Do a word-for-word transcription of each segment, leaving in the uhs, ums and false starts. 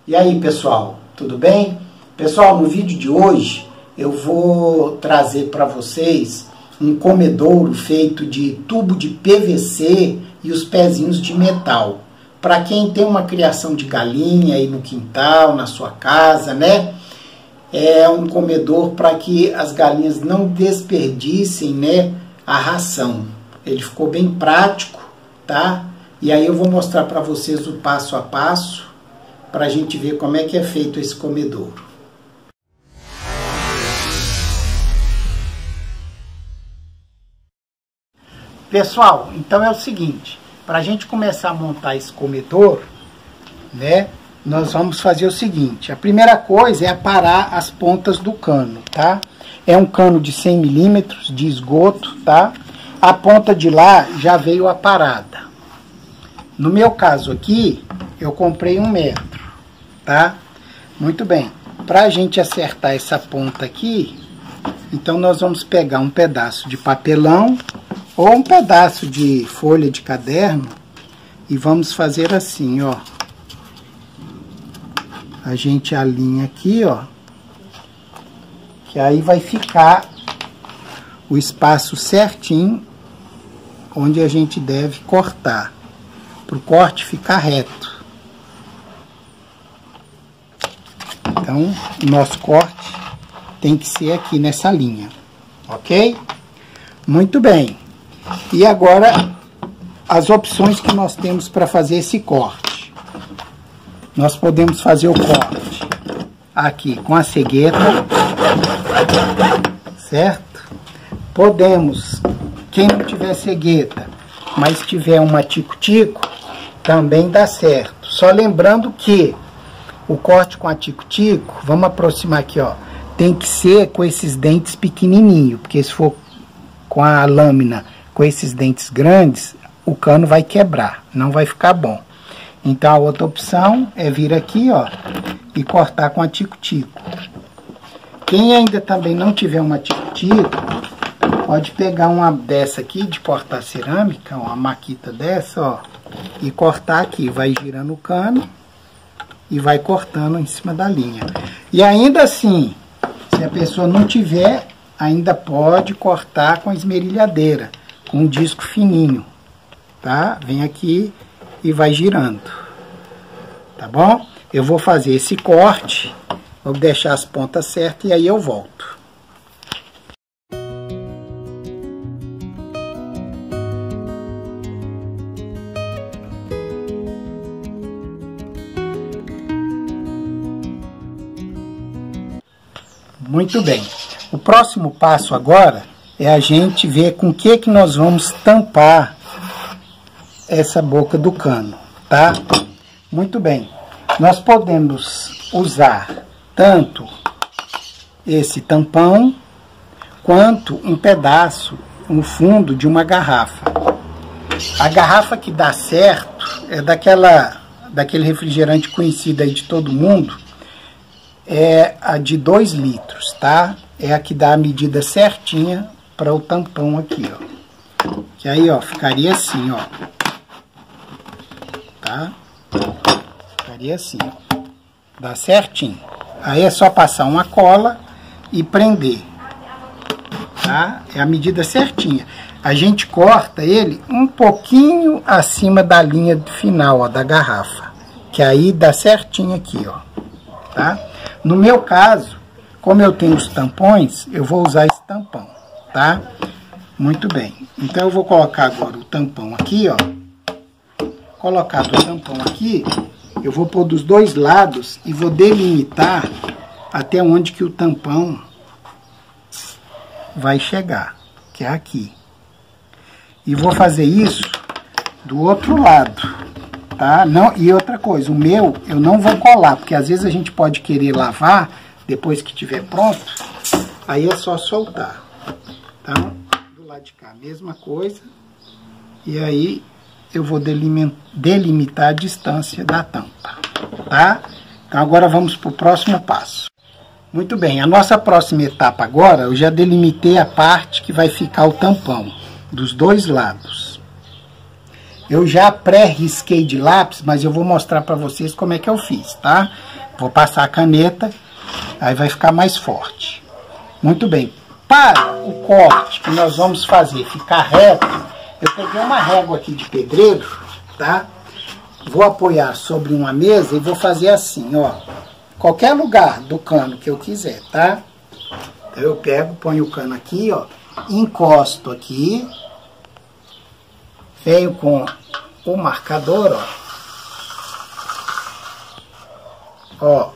E aí, pessoal, tudo bem? Pessoal, no vídeo de hoje eu vou trazer para vocês um comedouro feito de tubo de P V C e os pezinhos de metal. Para quem tem uma criação de galinha aí no quintal, na sua casa, né? É um comedor para que as galinhas não desperdicem, né, a ração. Ele ficou bem prático, tá? E aí eu vou mostrar para vocês o passo a passo para a gente ver como é que é feito esse comedouro. Pessoal, então é o seguinte, para a gente começar a montar esse comedouro, né, nós vamos fazer o seguinte: a primeira coisa é aparar as pontas do cano, tá? É um cano de cem milímetros de esgoto, tá? A ponta de lá já veio aparada. No meu caso aqui, eu comprei um metro, tá? Muito bem. Para a gente acertar essa ponta aqui, então nós vamos pegar um pedaço de papelão ou um pedaço de folha de caderno e vamos fazer assim, ó. A gente alinha aqui, ó, que aí vai ficar o espaço certinho onde a gente deve cortar, para o corte ficar reto. Então, o nosso corte tem que ser aqui nessa linha, ok? Muito bem. E agora, as opções que nós temos para fazer esse corte. Nós podemos fazer o corte aqui com a cegueta, certo? Podemos, quem não tiver cegueta, mas tiver uma tico-tico, também dá certo. Só lembrando que o corte com a tico-tico, vamos aproximar aqui, ó, tem que ser com esses dentes pequenininhos, porque se for com a lâmina com esses dentes grandes, o cano vai quebrar, não vai ficar bom. Então a outra opção é vir aqui, ó, e cortar com a tico-tico. Quem ainda também não tiver uma tico-tico, pode pegar uma dessa aqui de cortar cerâmica, uma maquita dessa, ó, e cortar aqui, vai girando o cano e vai cortando em cima da linha. E ainda assim, se a pessoa não tiver, ainda pode cortar com a esmerilhadeira, com um disco fininho, tá? Vem aqui e vai girando, tá bom? Eu vou fazer esse corte, vou deixar as pontas certas e aí eu volto. Muito bem. O próximo passo agora é a gente ver com o que que nós vamos tampar essa boca do cano, tá? Muito bem. Nós podemos usar tanto esse tampão quanto um pedaço, um fundo de uma garrafa. A garrafa que dá certo é daquela, daquele refrigerante conhecido aí de todo mundo, é a de dois litros, tá? É a que dá a medida certinha para o tampão aqui, ó. Que aí, ó, ficaria assim, ó. Tá? Ficaria assim, ó. Dá certinho. Aí é só passar uma cola e prender, tá? É a medida certinha. A gente corta ele um pouquinho acima da linha final, ó, da garrafa. Que aí dá certinho aqui, ó. Tá? No meu caso, como eu tenho os tampões, eu vou usar esse tampão, tá? Muito bem. Então eu vou colocar agora o tampão aqui, ó. Colocado o tampão aqui, eu vou pôr dos dois lados e vou delimitar até onde que o tampão vai chegar, que é aqui. E vou fazer isso do outro lado, tá? Não, e outra coisa, o meu eu não vou colar, porque às vezes a gente pode querer lavar depois que estiver pronto, aí é só soltar. Então, do lado de cá, mesma coisa. E aí eu vou delimitar a distância da tampa, tá? Então agora vamos para o próximo passo. Muito bem, a nossa próxima etapa agora, eu já delimitei a parte que vai ficar o tampão, dos dois lados. Eu já pré-risquei de lápis, mas eu vou mostrar para vocês como é que eu fiz, tá? Vou passar a caneta, aí vai ficar mais forte. Muito bem. Para o corte que nós vamos fazer ficar reto, eu peguei uma régua aqui de pedreiro, tá? Vou apoiar sobre uma mesa e vou fazer assim, ó. Qualquer lugar do cano que eu quiser, tá? Então eu pego, ponho o cano aqui, ó. Encosto aqui. Venho com o marcador, ó. Ó.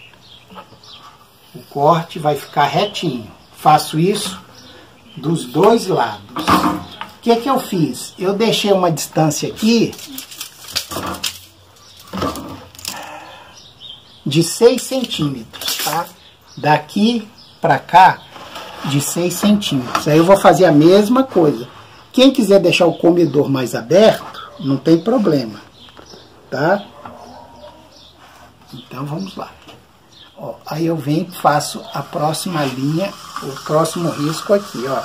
O corte vai ficar retinho. Faço isso dos dois lados. O que que eu fiz? Eu deixei uma distância aqui de seis centímetros, tá? Daqui pra cá, de seis centímetros. Aí eu vou fazer a mesma coisa. Quem quiser deixar o comedor mais aberto, não tem problema, tá? Então vamos lá. Ó, aí eu venho e faço a próxima linha, o próximo risco aqui, ó.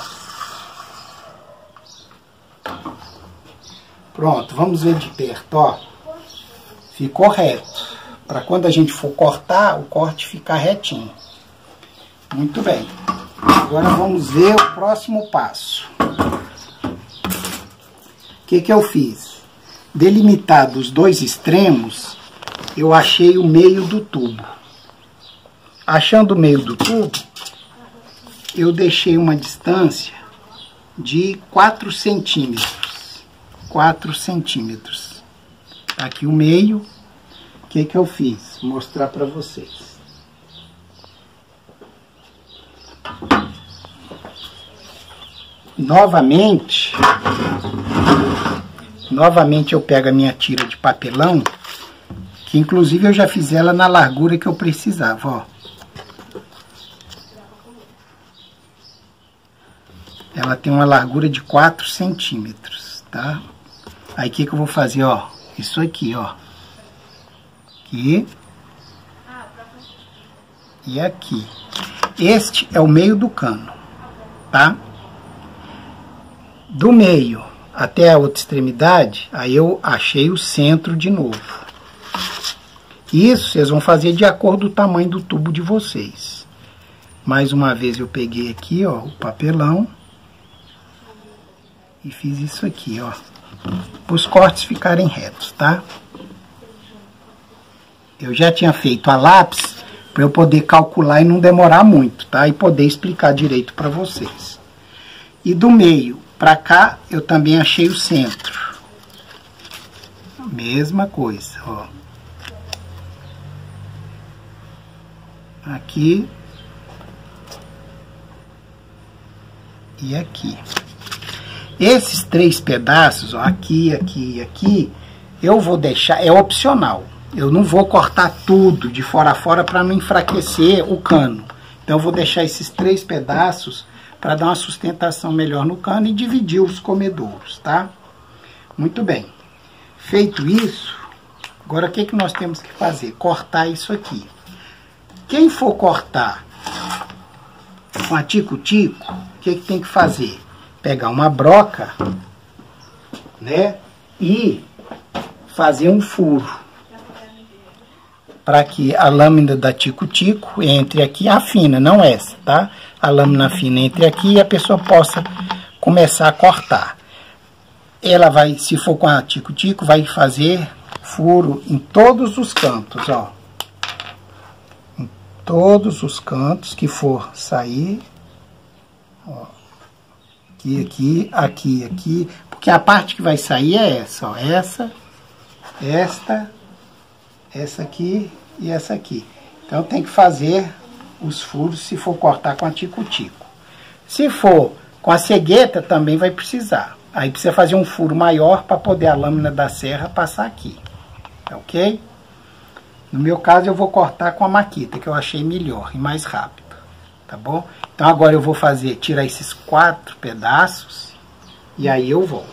Pronto, vamos ver de perto, ó. Ficou reto. Para quando a gente for cortar, o corte ficar retinho. Muito bem. Agora vamos ver o próximo passo. O que que eu fiz? Delimitado os dois extremos, eu achei o meio do tubo. Achando o meio do tubo, eu deixei uma distância de quatro centímetros. quatro centímetros. Aqui o meio. O que que eu fiz? Vou mostrar para vocês. Novamente, novamente eu pego a minha tira de papelão, que inclusive eu já fiz ela na largura que eu precisava, ó. Ela tem uma largura de quatro centímetros, tá? Aí o que que eu vou fazer, ó? Isso aqui, ó. Aqui. E aqui. Este é o meio do cano, tá? Do meio até a outra extremidade, aí eu achei o centro de novo. Isso vocês vão fazer de acordo com o tamanho do tubo de vocês. Mais uma vez eu peguei aqui, ó, o papelão. E fiz isso aqui, ó. Para os cortes ficarem retos, tá? Eu já tinha feito a lápis para eu poder calcular e não demorar muito, tá? E poder explicar direito para vocês. E do meio para cá, eu também achei o centro. Mesma coisa, ó. Aqui. E aqui. Esses três pedaços, ó, aqui, aqui e aqui, eu vou deixar, é opcional. Eu não vou cortar tudo de fora a fora para não enfraquecer o cano. Então eu vou deixar esses três pedaços para dar uma sustentação melhor no cano e dividir os comedouros, tá? Muito bem. Feito isso, agora o que que nós temos que fazer? Cortar isso aqui. Quem for cortar com a tico-tico, o que que tem que fazer? Pegar uma broca, né? E fazer um furo. Para que a lâmina da tico-tico entre aqui, a fina, não essa, tá? A lâmina fina entre aqui e a pessoa possa começar a cortar. Ela vai, se for com a tico-tico, vai fazer furo em todos os cantos, ó. Em todos os cantos que for sair, ó. Aqui, aqui, aqui, aqui. Porque a parte que vai sair é essa, ó. Essa, esta, essa aqui e essa aqui. Então tem que fazer os furos se for cortar com a tico-tico. Se for com a cegueta também vai precisar. Aí precisa fazer um furo maior para poder a lâmina da serra passar aqui. Ok? No meu caso eu vou cortar com a maquita, que eu achei melhor e mais rápido. Tá bom? Então agora eu vou fazer, tirar esses quatro pedaços e aí eu volto.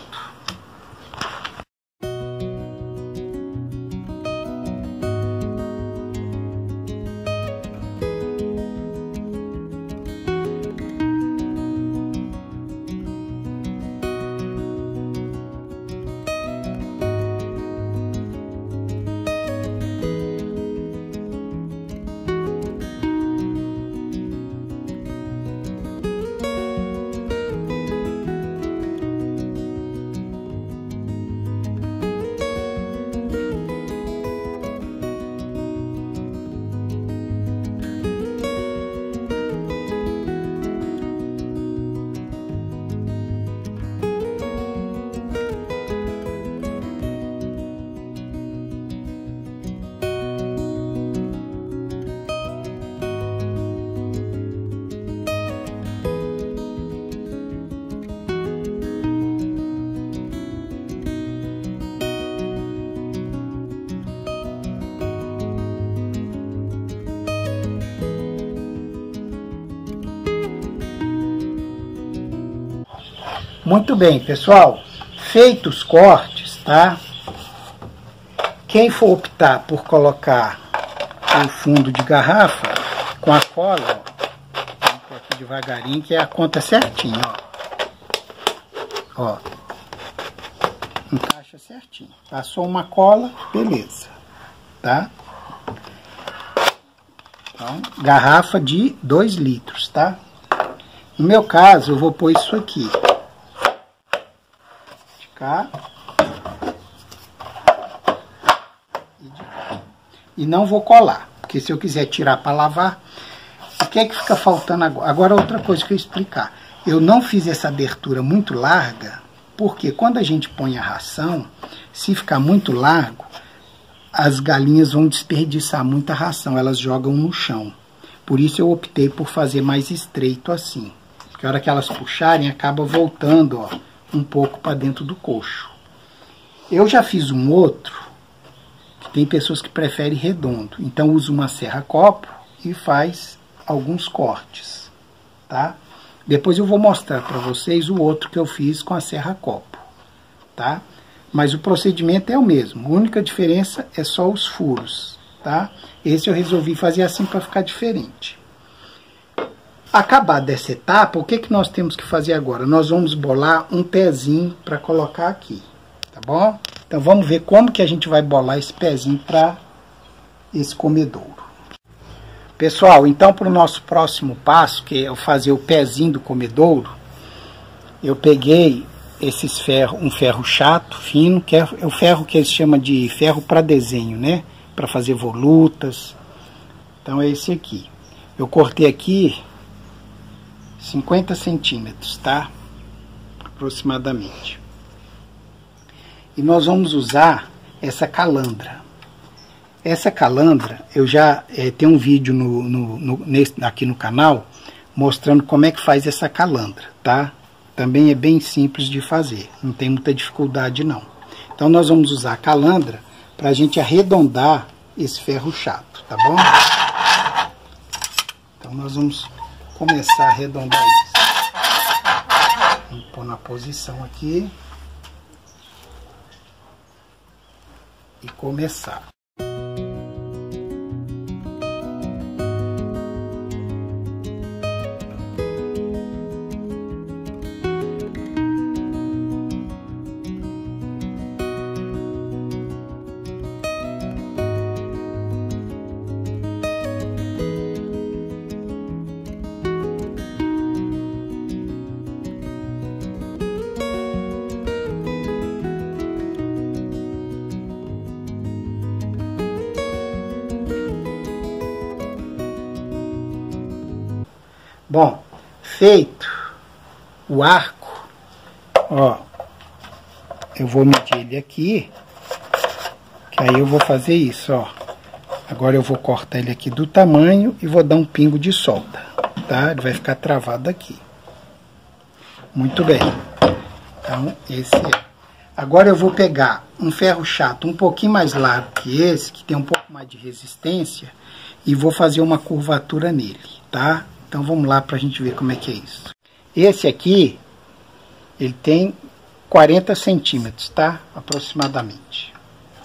Muito bem, pessoal. Feitos os cortes, tá? Quem for optar por colocar o fundo de garrafa com a cola, ó, vou pôr aqui devagarinho que é a conta certinho, ó. Ó. Encaixa certinho. Passou uma cola, beleza, tá? Então, garrafa de dois litros, tá? No meu caso, eu vou pôr isso aqui. De cá. E de cá. E não vou colar, porque se eu quiser tirar para lavar, o que é que fica faltando agora? Agora, outra coisa que eu ia explicar. Eu não fiz essa abertura muito larga, porque quando a gente põe a ração, se ficar muito largo, as galinhas vão desperdiçar muita ração, elas jogam no chão. Por isso eu optei por fazer mais estreito assim. Porque a hora que elas puxarem, acaba voltando, ó, um pouco para dentro do coxo. Eu já fiz um outro, que tem pessoas que preferem redondo. Então uso uma serra-copo e faz alguns cortes, tá? Depois eu vou mostrar para vocês o outro que eu fiz com a serra-copo, tá? Mas o procedimento é o mesmo, a única diferença é só os furos, tá? Esse eu resolvi fazer assim para ficar diferente. Acabado dessa etapa, o que, que nós temos que fazer agora? Nós vamos bolar um pezinho para colocar aqui, tá bom? Então vamos ver como que a gente vai bolar esse pezinho para esse comedouro. Pessoal, então para o nosso próximo passo, que é eu fazer o pezinho do comedouro, eu peguei esses ferro, um ferro chato, fino, que é o ferro que eles chamam de ferro para desenho, né? Para fazer volutas. Então é esse aqui. Eu cortei aqui cinquenta centímetros, tá? Aproximadamente. E nós vamos usar essa calandra. Essa calandra, eu já é, tenho um vídeo no, no, no, nesse, aqui no canal, mostrando como é que faz essa calandra, tá? Também é bem simples de fazer, não tem muita dificuldade não. Então nós vamos usar a calandra para a gente arredondar esse ferro chato, tá bom? Então nós vamos começar a arredondar isso. Vamos pôr na posição aqui. E começar. Bom, feito o arco, ó, eu vou medir ele aqui, que aí eu vou fazer isso, ó. Agora eu vou cortar ele aqui do tamanho e vou dar um pingo de solda, tá? Ele vai ficar travado aqui. Muito bem. Então, esse é. Agora eu vou pegar um ferro chato um pouquinho mais largo que esse, que tem um pouco mais de resistência, e vou fazer uma curvatura nele, tá? Então vamos lá para a gente ver como é que é isso. Esse aqui, ele tem quarenta centímetros, tá? Aproximadamente.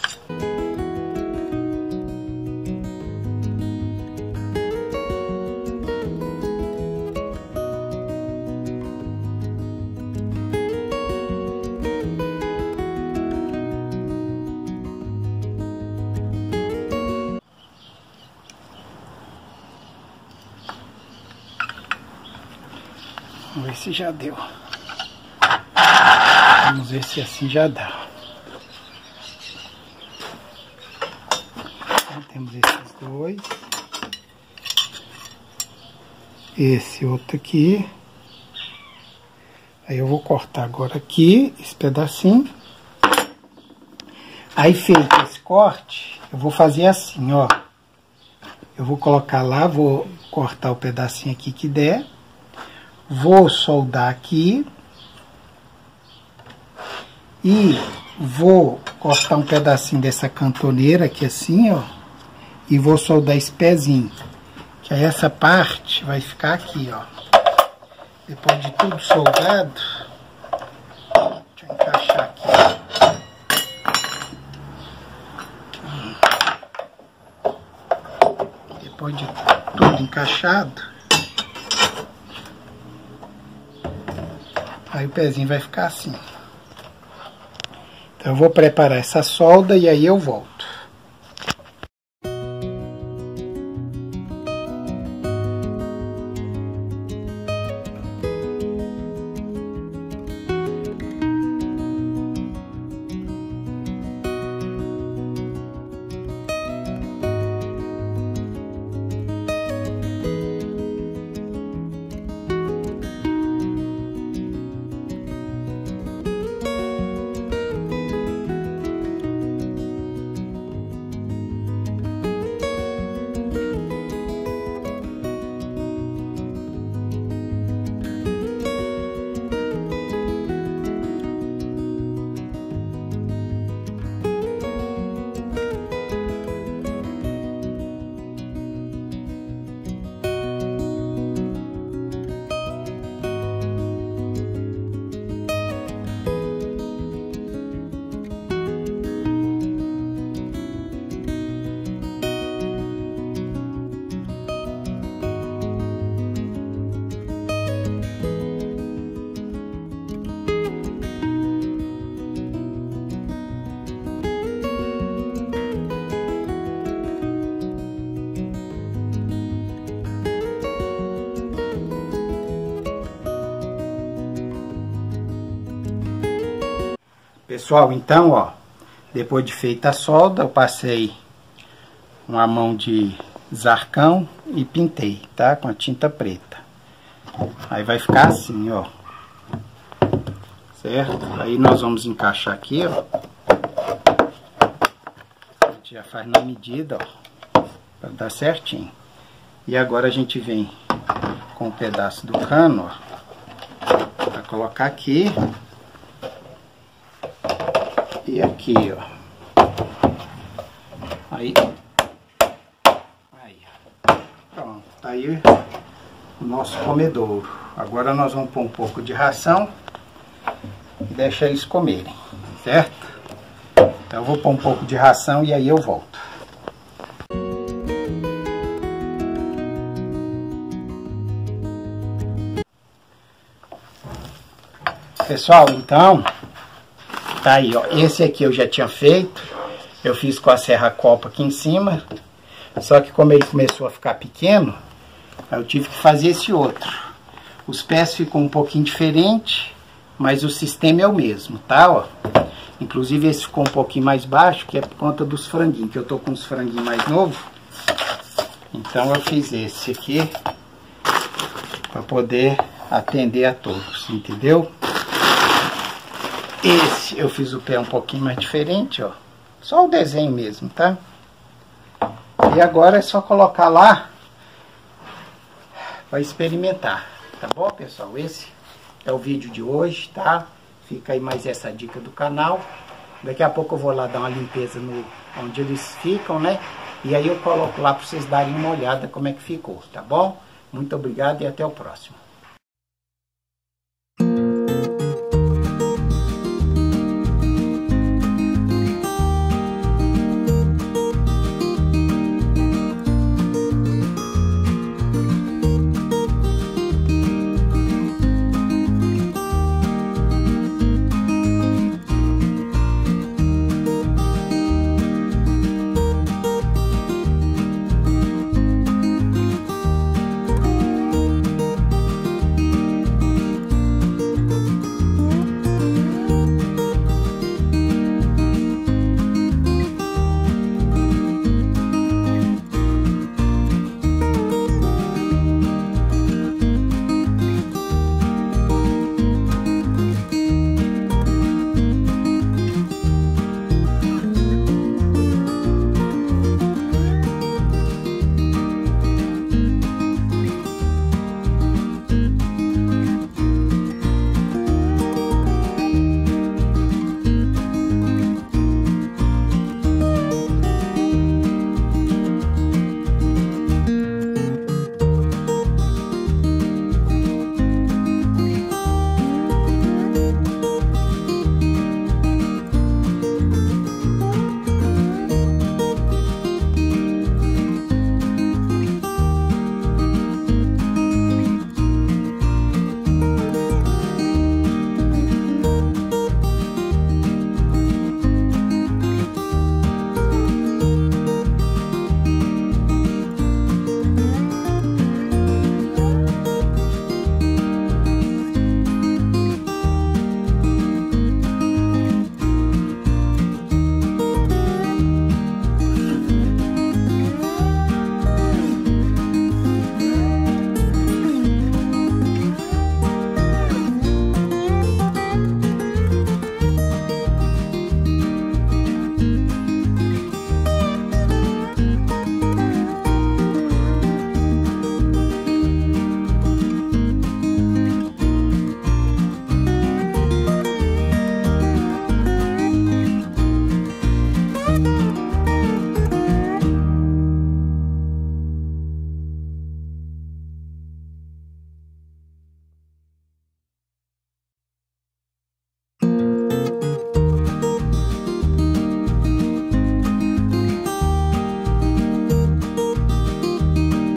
Vamos ver se já deu. Vamos ver se assim já dá. Então, temos esses dois. Esse outro aqui. Aí eu vou cortar agora aqui, esse pedacinho. Aí feito esse corte, eu vou fazer assim, ó. Eu vou colocar lá, vou cortar o pedacinho aqui que der. Vou soldar aqui e vou cortar um pedacinho dessa cantoneira aqui assim, ó, e vou soldar esse pezinho, que aí essa parte vai ficar aqui, ó. Depois de tudo soldado, depois de tudo encaixado, aí o pezinho vai ficar assim. Então eu vou preparar essa solda e aí eu volto. Pessoal, então, ó, depois de feita a solda, eu passei uma mão de zarcão e pintei, tá? Com a tinta preta. Aí vai ficar assim, ó. Certo? Aí nós vamos encaixar aqui, ó. A gente já faz na medida, ó, pra dar certinho. E agora a gente vem com um pedaço do cano, ó, pra colocar aqui. E aqui, ó. Aí. Aí. Pronto. Tá aí o nosso comedouro. Agora nós vamos pôr um pouco de ração e deixar eles comerem, certo? Então eu vou pôr um pouco de ração e aí eu volto. Pessoal, então... Tá aí, ó, esse aqui eu já tinha feito, eu fiz com a serra copa aqui em cima, só que como ele começou a ficar pequeno, eu tive que fazer esse outro. Os pés ficam um pouquinho diferente, mas o sistema é o mesmo, tá, ó. Inclusive esse ficou um pouquinho mais baixo, que é por conta dos franguinhos, que eu tô com os franguinhos mais novos. Então eu fiz esse aqui, para poder atender a todos, entendeu? Esse eu fiz o pé um pouquinho mais diferente, ó. Só o desenho mesmo, tá? E agora é só colocar lá para experimentar, tá bom, pessoal? Esse é o vídeo de hoje, tá? Fica aí mais essa dica do canal. Daqui a pouco eu vou lá dar uma limpeza no onde eles ficam, né? E aí eu coloco lá para vocês darem uma olhada como é que ficou, tá bom? Muito obrigado e até o próximo.